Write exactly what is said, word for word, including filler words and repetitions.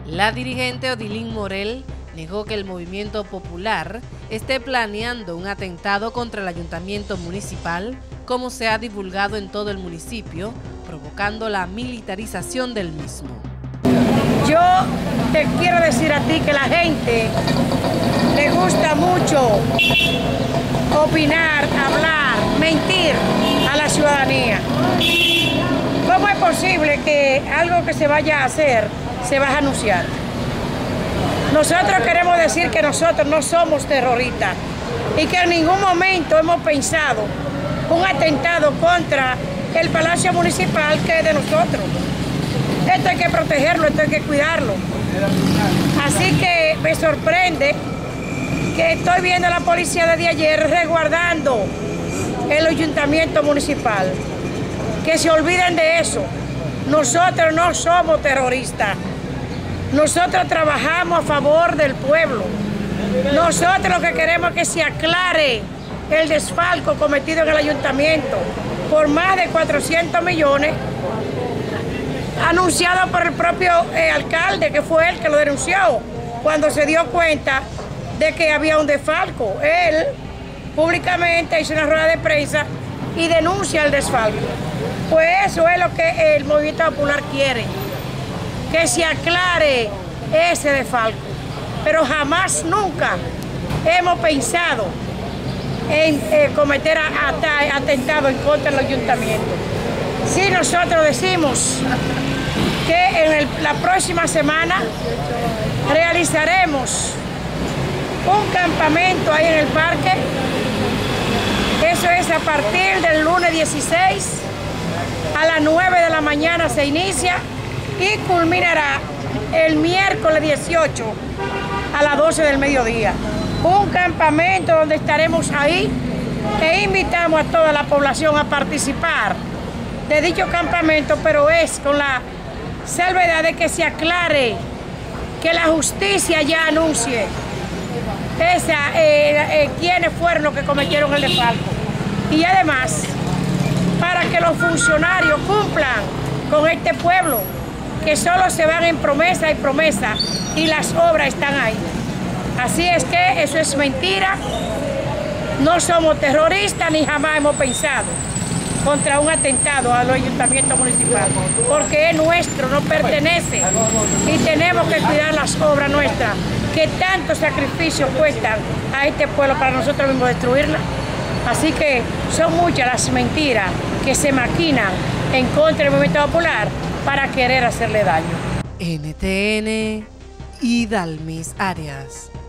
La dirigente Odilín Morel negó que el movimiento popular esté planeando un atentado contra el ayuntamiento municipal, como se ha divulgado en todo el municipio, provocando la militarización del mismo. Yo te quiero decir a ti que la gente le gusta mucho opinar, hablar, mentir a la ciudadanía. ¿Cómo es posible que algo que se vaya a hacer se va a anunciar? Nosotros queremos decir que nosotros no somos terroristas y que en ningún momento hemos pensado un atentado contra el Palacio Municipal, que es de nosotros. Esto hay que protegerlo, esto hay que cuidarlo. Así que me sorprende que estoy viendo a la policía desde ayer resguardando el ayuntamiento municipal. Que se olviden de eso. Nosotros no somos terroristas. Nosotros trabajamos a favor del pueblo. Nosotros lo que queremos es que se aclare el desfalco cometido en el ayuntamiento por más de cuatrocientos millones, anunciado por el propio eh, alcalde, que fue él que lo denunció cuando se dio cuenta de que había un desfalco. Él públicamente hizo una rueda de prensa y denuncia el desfalco. Pues eso es lo que el Movimiento Popular quiere, que se aclare ese desfalco. Pero jamás, nunca hemos pensado en eh, cometer atentado en contra del ayuntamiento. Si nosotros decimos que en el, la próxima semana realizaremos un campamento ahí en el parque. Eso es a partir del lunes dieciséis, a las nueve de la mañana se inicia y culminará el miércoles dieciocho a las doce del mediodía. Un campamento donde estaremos ahí e invitamos a toda la población a participar de dicho campamento, pero es con la salvedad de que se aclare, que la justicia ya anuncie esa, eh, eh, quiénes fueron los que cometieron el desfalco. Y además, para que los funcionarios cumplan con este pueblo, que solo se van en promesa y promesa, y las obras están ahí. Así es que eso es mentira. No somos terroristas ni jamás hemos pensado contra un atentado al ayuntamiento municipal, porque es nuestro, nos pertenece y tenemos que cuidar las obras nuestras, que tanto sacrificio cuestan a este pueblo para nosotros mismos destruirla. Así que son muchas las mentiras que se maquinan en contra del Movimiento Popular para querer hacerle daño. N T N, Idalmis Arias.